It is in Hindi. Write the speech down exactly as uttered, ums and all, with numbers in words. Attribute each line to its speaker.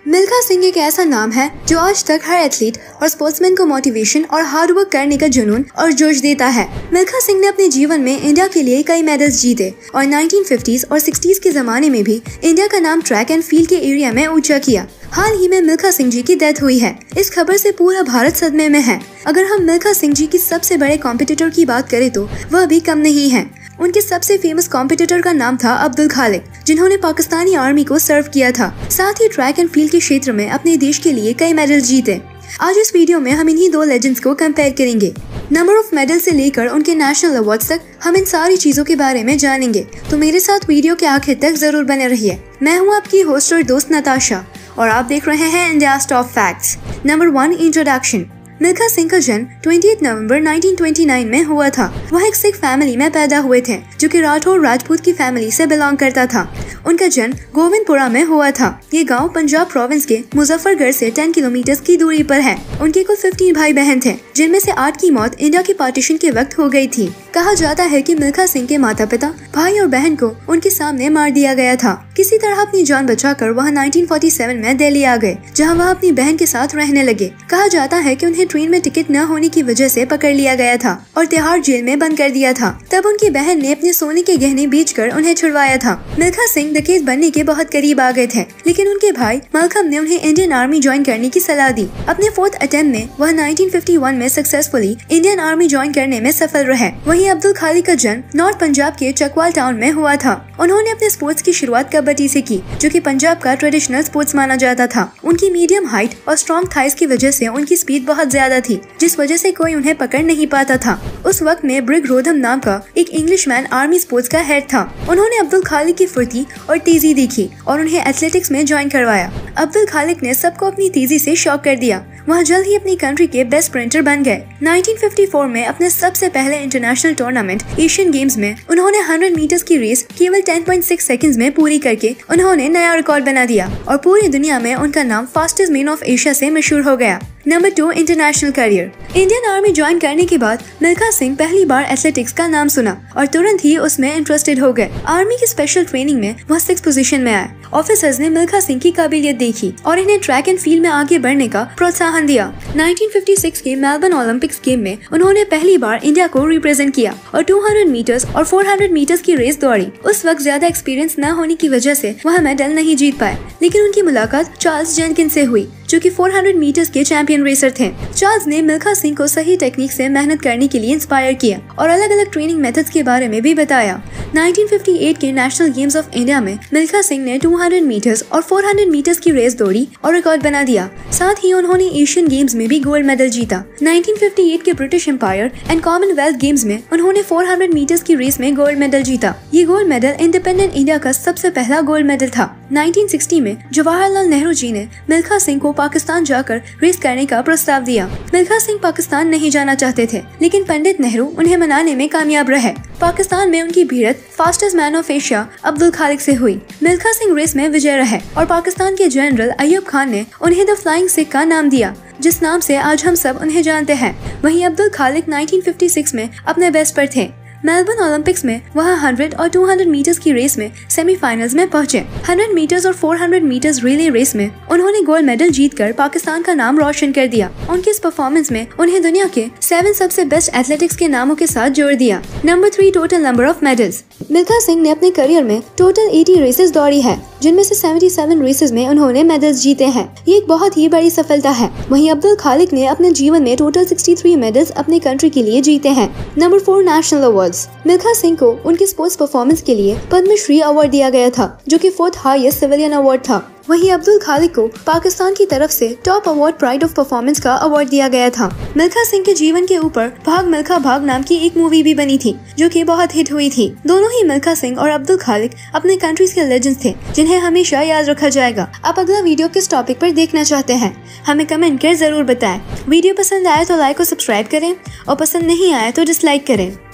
Speaker 1: मिल्खा सिंह एक ऐसा नाम है जो आज तक हर एथलीट और स्पोर्ट्समैन को मोटिवेशन और हार्ड वर्क करने का जुनून और जोश देता है। मिल्खा सिंह ने अपने जीवन में इंडिया के लिए कई मेडल्स जीते और नाइनटीन फिफ्टीज़ और सिक्सटीज़ के जमाने में भी इंडिया का नाम ट्रैक एंड फील्ड के एरिया में ऊंचा किया। हाल ही में मिल्खा सिंह जी की डेथ हुई है। इस खबर से पूरा भारत सदमे में है। अगर हम मिल्खा सिंह जी की सबसे बड़े कॉम्पिटिटर की बात करें तो वह भी कम नहीं है। उनके सबसे फेमस कॉम्पिटिटर का नाम था अब्दुल खालिक, जिन्होंने पाकिस्तानी आर्मी को सर्व किया था। साथ ही ट्रैक एंड फील्ड के क्षेत्र में अपने देश के लिए कई मेडल जीते। आज इस वीडियो में हम इन्हीं दो लेजेंड्स को कंपेयर करेंगे। नंबर ऑफ मेडल से लेकर उनके नेशनल अवार्ड्स तक हम इन सारी चीजों के बारे में जानेंगे, तो मेरे साथ वीडियो के आखिर तक जरूर बने रहिए। मैं हूँ आपकी होस्ट और दोस्त नताशा और आप देख रहे हैं India's top facts. Number one, introduction. Milkha Singh का जन्म अट्ठाईस नवंबर नाइनटीन ट्वेंटी नाइन में हुआ था। वह एक सिख फैमिली में पैदा हुए थे जो कि राठौर राजपूत की फैमिली से बिलोंग करता था। उनका जन्म गोविंदपुरा में हुआ था। ये गांव पंजाब प्रोविंस के मुजफ्फरगढ़ से दस किलोमीटर की दूरी पर है। उनके कुल पंद्रह भाई बहन थे, जिनमें से आठ की मौत इंडिया के पार्टीशन के वक्त हो गई थी। कहा जाता है कि मिल्खा सिंह के माता पिता, भाई और बहन को उनके सामने मार दिया गया था। किसी तरह अपनी जान बचाकर वह नाइनटीन फोर्टी सेवन में दिल्ली आ गए, जहां वह अपनी बहन के साथ रहने लगे। कहा जाता है कि उन्हें ट्रेन में टिकट न होने की वजह से पकड़ लिया गया था और तिहाड़ जेल में बंद कर दिया था। तब उनकी बहन ने अपने सोने के गहने बेचकर उन्हें छुड़वाया था। मिल्खा सिंह डकैत बनने के बहुत करीब आ गए थे, लेकिन उनके भाई मलखम ने उन्हें इंडियन आर्मी ज्वाइन करने की सलाह दी। अपने फोर्थ अटेम्प्ट में वह नाइनटीन फिफ्टी वन में सक्सेसफुली इंडियन आर्मी ज्वाइन करने में सफल रहे। वहीं अब्दुल खालिक का जन्म नॉर्थ पंजाब के चकवाल टाउन में हुआ था। उन्होंने अपने स्पोर्ट्स की शुरुआत कबड्डी से की, जो कि पंजाब का ट्रेडिशनल स्पोर्ट्स माना जाता था। उनकी मीडियम हाइट और स्ट्रॉन्ग थाइस की वजह से उनकी स्पीड बहुत ज्यादा थी, जिस वजह से कोई उन्हें पकड़ नहीं पाता था। उस वक्त में ब्रिग रोधम नाम का एक इंग्लिशमैन आर्मी स्पोर्ट्स का हेड था। उन्होंने अब्दुल खालिक की फुर्ती और तेजी देखी और उन्हें एथलेटिक्स में ज्वाइन करवाया। अब्दुल खालिक ने सबको अपनी तेजी से शॉक कर दिया। वह जल्द ही अपनी कंट्री के बेस्ट स्प्रिंटर बन गए। नाइनटीन फिफ्टी फोर में अपने सबसे पहले इंटरनेशनल टूर्नामेंट एशियन गेम्स में उन्होंने सौ मीटर्स की रेस केवल टेन पॉइंट सिक्स सेकंड्स में पूरी करके उन्होंने नया रिकॉर्ड बना दिया और पूरी दुनिया में उनका नाम फास्टेस्ट मैन ऑफ एशिया से मशहूर हो गया। Number two, international career. Indian army join करने के बाद मिल्खा सिंह पहली बार एथलेटिक्स का नाम सुना और तुरंत ही उसमें इंटरेस्टेड हो गए। आर्मी की स्पेशल ट्रेनिंग में वह सिक्स पोजीशन में आए। ऑफिसर्स ने मिल्खा सिंह की काबिलियत देखी और इन्हें ट्रैक एंड फील्ड में आगे बढ़ने का प्रोत्साहन दिया। नाइनटीन फिफ्टी सिक्स के मेलबर्न ओलंपिक्स गेम में उन्होंने पहली बार इंडिया को रिप्रेजेंट किया और दो सौ मीटर्स और चार सौ मीटर्स की रेस दौड़ी। उस वक्त ज्यादा एक्सपीरियंस न होने की वजह से वह मेडल नहीं जीत पाए, लेकिन उनकी मुलाकात चार्ल्स जेनकिंस से हुई, जो कि चार सौ मीटर्स के चैंपियन रेसर थे। चार्ल्स ने मिल्खा सिंह को सही टेक्निक से मेहनत करने के लिए इंस्पायर किया और अलग अलग ट्रेनिंग मेथड्स के बारे में भी बताया। नाइनटीन फिफ्टी एट के नेशनल गेम्स ऑफ इंडिया में मिल्खा सिंह ने दो सौ मीटर्स और चार सौ मीटर्स की रेस दौड़ी और रिकॉर्ड बना दिया। साथ ही उन्होंने एशियन गेम्स में भी गोल्ड मेडल जीता। नाइनटीन फिफ्टी एट के British empire and commonwealth games में उन्होंने चार सौ मीटर्स की रेस में गोल्ड मेडल जीता। ये गोल्ड मेडल इंडिपेंडेंट इंडिया का सबसे पहला गोल्ड मेडल था। नाइनटीन सिक्सटी में जवाहरलाल नेहरू जी ने मिल्खा सिंह को पाकिस्तान जाकर रेस करने का प्रस्ताव दिया। मिल्खा सिंह पाकिस्तान नहीं जाना चाहते थे, लेकिन पंडित नेहरू उन्हें मनाने में कामयाब रहे। पाकिस्तान में उनकी भिड़ंत fastest man of Asia Abdul Khaliq से हुई। मिल्खा सिंह रेस में विजय रहे और पाकिस्तान के जनरल अय्यूब खान ने उन्हें द फ्लाइंग सिख का नाम दिया, जिस नाम से आज हम सब उन्हें जानते हैं। वहीं अब्दुल खालिक नाइनटीन फिफ्टी सिक्स में अपने बेस्ट पर थे। मेलबर्न ओलंपिक्स में वह सौ और दो सौ मीटर्स की रेस में सेमीफाइनल्स में पहुंचे। सौ मीटर्स और चार सौ मीटर्स रिले रेस में उन्होंने गोल्ड मेडल जीतकर पाकिस्तान का नाम रोशन कर दिया। उनके इस परफॉर्मेंस में उन्हें दुनिया के सेवन सबसे बेस्ट एथलेटिक्स के नामों के साथ जोड़ दिया। Number three, total number of medals. Milkha Singh ने अपने करियर में टोटल अस्सी रेसेस दौड़ी है, जिनमें से सतहत्तर रेसेस में उन्होंने मेडल्स जीते हैं। ये एक बहुत ही बड़ी सफलता है। वहीं अब्दुल खालिक ने अपने जीवन में टोटल तिरसठ मेडल्स अपने कंट्री के लिए जीते हैं। Number four, national awards. Milkha Singh को उनके स्पोर्ट्स परफॉर्मेंस के लिए पद्मश्री अवार्ड दिया गया था, जो कि फोर्थ हाईएस्ट सिविलियन अवार्ड था। वहीं अब्दुल खालिक को पाकिस्तान की तरफ से top award pride of performance का अवार्ड दिया गया था। मिल्खा सिंह के जीवन के ऊपर भाग मिल्खा भाग नाम की एक मूवी भी बनी थी, जो कि बहुत हिट हुई थी। दोनों ही मिल्खा सिंह और अब्दुल खालिक अपने कंट्रीज के लेजेंड्स थे, जिन्हें हमेशा याद रखा जाएगा। आप अगला वीडियो किस टॉपिक पर देखना चाहते हैं, हमें कमेंट कर जरूर बताएं। वीडियो पसंद आए तो लाइक और सब्सक्राइब करें और पसंद नहीं आए तो डिसलाइक करें।